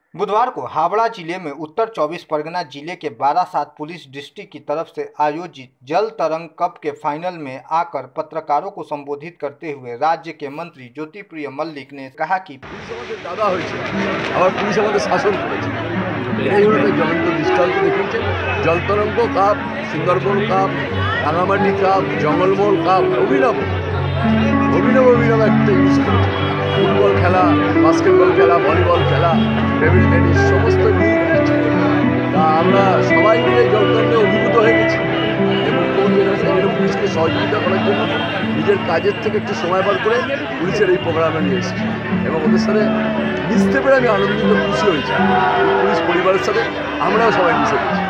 बुधवार को हावड़ा जिले में उत्तर 24 परगना जिले के बारासात पुलिस डिस्ट्रिक्ट की तरफ से आयोजित जल तरंग कप के फाइनल में आकर पत्रकारों को संबोधित करते हुए राज्य के मंत्री ज्योतिप्रिय मल्लिक ने कहा कि Jal Tarang cup, Sundarban cup, Rangamati cup, Jangalmahal cup अभिनव अभिनव अभिनव एक ফুটবল খেলা, বাস্কেটবল খেলা, ভলিবল খেলা, টেবিল টেনিস সমস্ত তা আমরা সবাই মিলে জলতরঙ্গে অভিভূত হয়ে গেছি এবং পুলিশকে সহযোগিতা করার জন্য নিজের কাজের থেকে একটু সময় বার করে পুলিশের এই প্রোগ্রামে নিয়ে এসেছি এবং ওদের সাথে মিশতে পেরে আমি আনন্দিত খুশি হয়েছি। পুলিশ পরিবারের সাথে আমরাও সবাই মিশে গেছি।